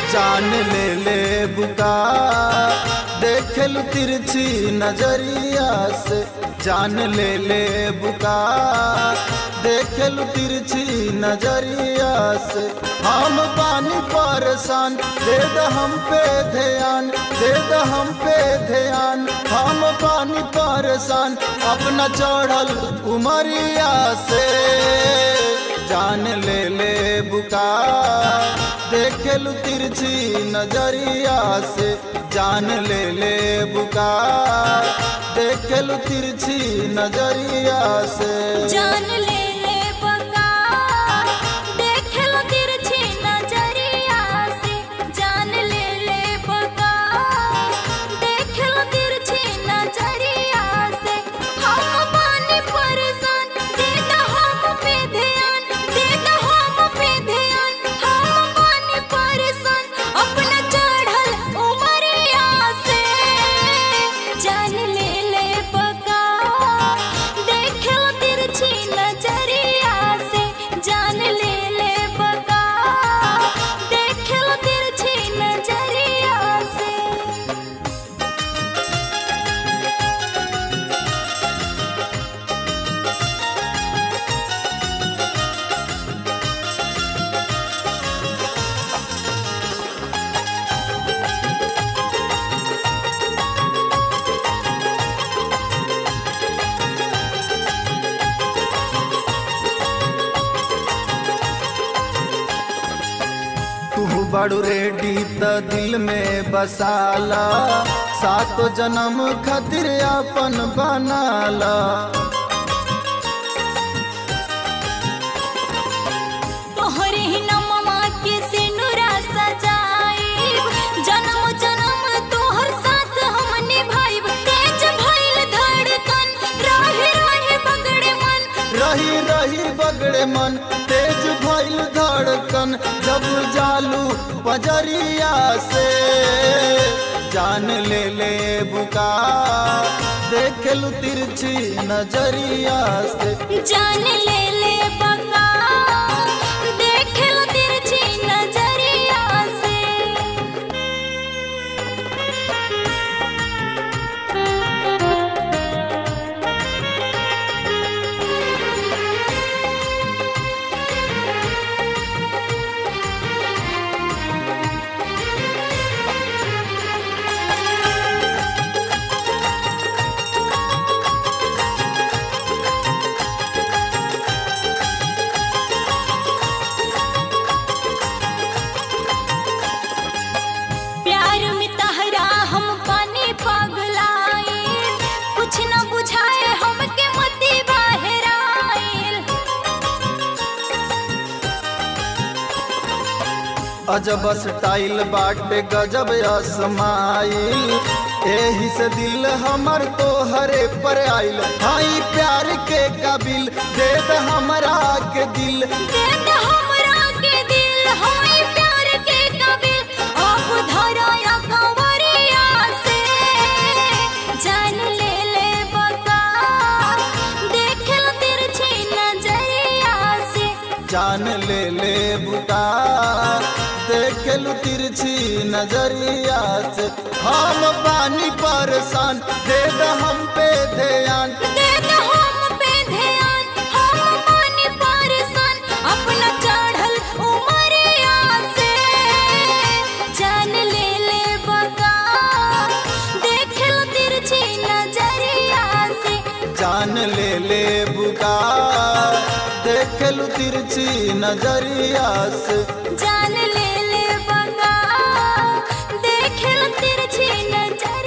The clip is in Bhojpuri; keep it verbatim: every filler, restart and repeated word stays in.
जान ले ले बुका देखलू तिरछी नजरिया से, जान ले ले बुका देखलू तिरछी नजरिया से। हम पानी परेशान दे द हम पे ध्यान, दे द हम पे ध्यान। हम पानी परेशान अपना चढ़ल उमरिया से, जान ले ले बुका देखलू तिरछी नजरिया से। जान ले ले बुका देखलू तिरछी नजरिया से। जान ले ले बुका देखलू तिरछी नजरिया से। जान ले ले बुका देखलू तिरछी नजरिया से। हम पानी परेशान दे द हम पे ध्यान, दे द हम पे ध्यान। हम पानी परेशान अपना चढ़ल उमरिया से, जान ले ले बुका देखलू तिरछी नजरिया से। जान ले ले बुका देखलू तिरछी नजरिया से। तू बड़ू रेडी त दिल में बसाला, सातो जन्म खातिर अपन बनाला। तोहरे ही नमवा के सिनुरा सजाइब, जन्म जन्म तोहर साथ हम निभाइब। तेज भइल धड़कन रही रही बगड़े मन, रही रही बगड़े मन तेज भइल धड़कन जब जालू पजरिया से। जान ले ले बुका देखलू तिरछी नजरिया से। जान ले ले बुका देखलू तिरछी नजरिया से। प्यार में तहरा हम पानी पगलाइल, कुछ न बुझाए हमके मती बहराइल। अजब स्टाइल बाटे गजब असमाइल, एही से दिल हमर तोहरे पर आइल। हाई प्यार के काबिल दे द हमरा के दिल, दे द हमरा के दिल। होई प्यार के काबिल अब धराया कंवरिया से, जान ले ले बुका देखलू तिरछी नजरिया से। जान ले ले बुका देखलू तिरछी नजरिया से। हम पानी परेशान दे द हम पे ध्यान, दे द हम पे ध्यान। हम पानी परेशान अपना चढ़ल उमरिया से, जान ले ले बुका देखलू तिरछी नजरिया से। जान ले ले बुका देखलू तिरछी नजरिया से। जान ले ले बुका देखलू तिरछी नजरिया